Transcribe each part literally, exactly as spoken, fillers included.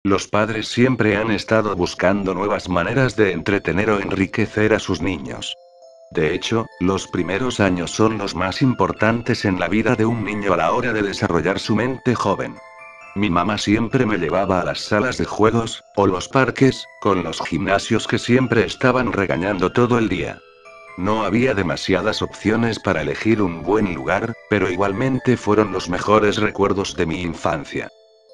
Los padres siempre han estado buscando nuevas maneras de entretener o enriquecer a sus niños. De hecho, los primeros años son los más importantes en la vida de un niño a la hora de desarrollar su mente joven. Mi mamá siempre me llevaba a las salas de juegos, o los parques, con los gimnasios que siempre estaban regañando todo el día. No había demasiadas opciones para elegir un buen lugar, pero igualmente fueron los mejores recuerdos de mi infancia.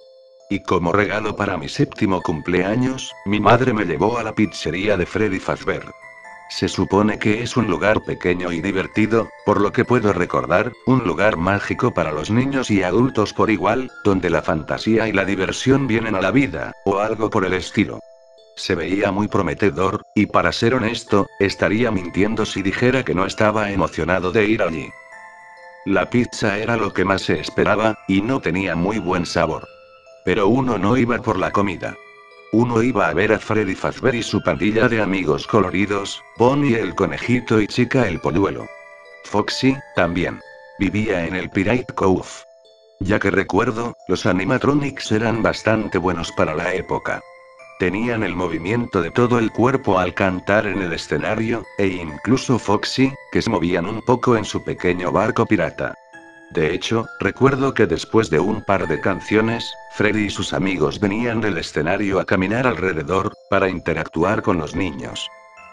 Y como regalo para mi séptimo cumpleaños, mi madre me llevó a la pizzería de Freddy Fazbear. Se supone que es un lugar pequeño y divertido, por lo que puedo recordar, un lugar mágico para los niños y adultos por igual, donde la fantasía y la diversión vienen a la vida, o algo por el estilo. Se veía muy prometedor, y para ser honesto, estaría mintiendo si dijera que no estaba emocionado de ir allí. La pizza era lo que más se esperaba, y no tenía muy buen sabor. Pero uno no iba por la comida. Uno iba a ver a Freddy Fazbear y su pandilla de amigos coloridos, Bonnie el conejito y Chica el polluelo. Foxy, también. Vivía en el Pirate Cove. Ya que recuerdo, los animatronics eran bastante buenos para la época. Tenían el movimiento de todo el cuerpo al cantar en el escenario, e incluso Foxy, que se movían un poco en su pequeño barco pirata. De hecho, recuerdo que después de un par de canciones, Freddy y sus amigos venían del escenario a caminar alrededor, para interactuar con los niños.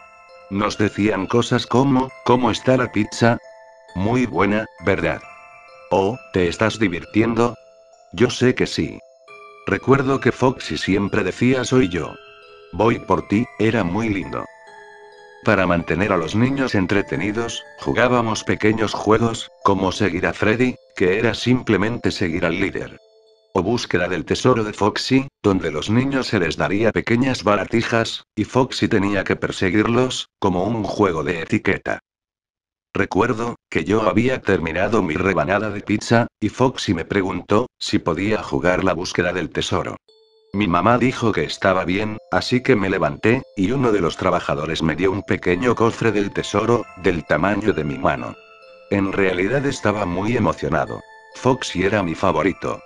Nos decían cosas como, ¿cómo está la pizza? Muy buena, ¿verdad? ¿O, te estás divirtiendo? Yo sé que sí. Recuerdo que Foxy siempre decía soy yo. Voy por ti, era muy lindo. Para mantener a los niños entretenidos, jugábamos pequeños juegos, como seguir a Freddy, que era simplemente seguir al líder. O búsqueda del tesoro de Foxy, donde los niños se les daría pequeñas baratijas, y Foxy tenía que perseguirlos, como un juego de etiqueta. Recuerdo, que yo había terminado mi rebanada de pizza, y Foxy me preguntó, si podía jugar la búsqueda del tesoro. Mi mamá dijo que estaba bien, así que me levanté, y uno de los trabajadores me dio un pequeño cofre del tesoro, del tamaño de mi mano. En realidad estaba muy emocionado. Foxy era mi favorito.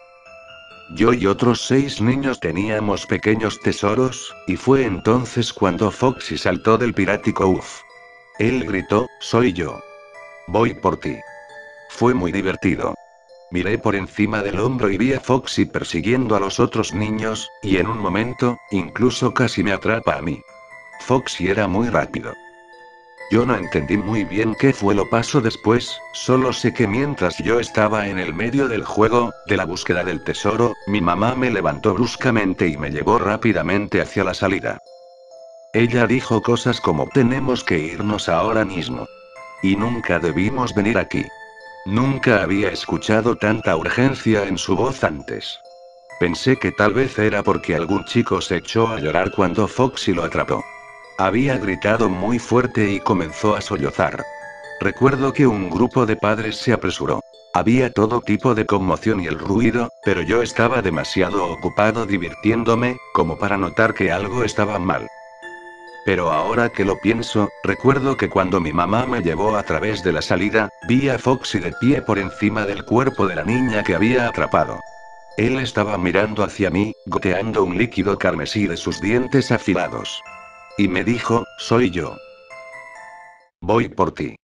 Yo y otros seis niños teníamos pequeños tesoros, y fue entonces cuando Foxy saltó del pirático Uf. Él gritó, soy yo. Voy por ti. Fue muy divertido. Miré por encima del hombro y vi a Foxy persiguiendo a los otros niños, y en un momento, incluso casi me atrapa a mí. Foxy era muy rápido. Yo no entendí muy bien qué fue lo pasó después, solo sé que mientras yo estaba en el medio del juego, de la búsqueda del tesoro, mi mamá me levantó bruscamente y me llevó rápidamente hacia la salida. Ella dijo cosas como tenemos que irnos ahora mismo. Y nunca debimos venir aquí. Nunca había escuchado tanta urgencia en su voz antes. Pensé que tal vez era porque algún chico se echó a llorar cuando Foxy lo atrapó. Había gritado muy fuerte y comenzó a sollozar. Recuerdo que un grupo de padres se apresuró. Había todo tipo de conmoción y el ruido, pero yo estaba demasiado ocupado divirtiéndome, como para notar que algo estaba mal. Pero ahora que lo pienso, recuerdo que cuando mi mamá me llevó a través de la salida, vi a Foxy de pie por encima del cuerpo de la niña que había atrapado. Él estaba mirando hacia mí, goteando un líquido carmesí de sus dientes afilados. Y me dijo, soy yo. Voy por ti.